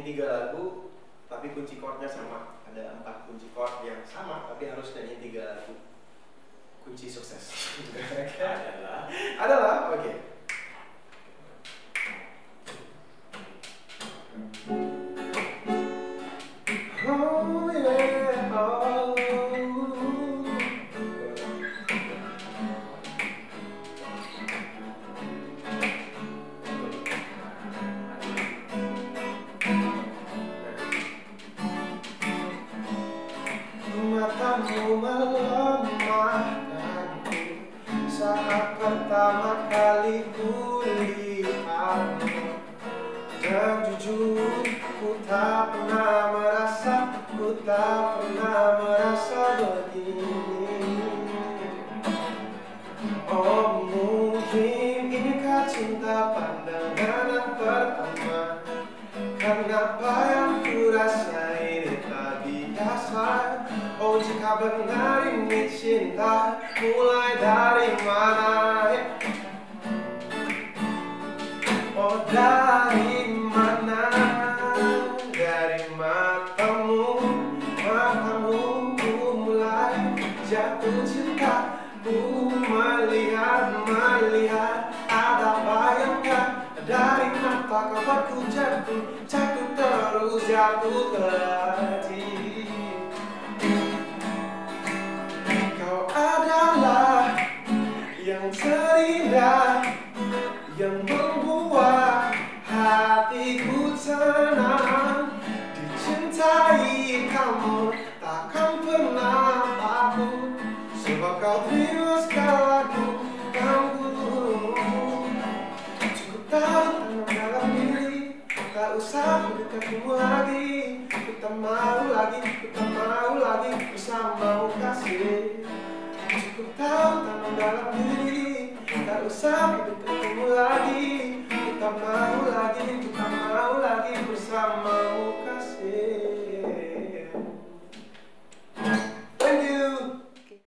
nyanyiin 3 lagu tapi kunci chordnya sama. Ada 4 kunci chord yang sama tapi harus nyanyiin 3 lagu. Kunci sukses. Adalah oke. Oh yeah, oh. Matamu melemahkanku saat pertama kali kulihatmu, dan jujur ku tak pernah merasa begini. Oh mungkin inikah cinta pandangan pertama, karena apa yang ku rasa ini tak biasa. Oh jika benar ini cinta, mulai dari mana? Oh dari mana? Dari matamu ku mulai jatuh cinta. Ku melihat ada bayangkan dari mata kau buat ku jatuh terus jatuh lagi. Kau adalah yang terindah, yang membuat hatiku tenang. Dicintai kamu takkan pernah takut, sebab kau terima segala dukaku. Cukup tahu tanam dalam diri, tak usah mendekatimu lagi. Ku tak mau lagi bersamamu kasih. Cukup tahu tanam dalam diri, tak usah mendekatimu lagi. Ku tak mau lagi bersamamu kasih.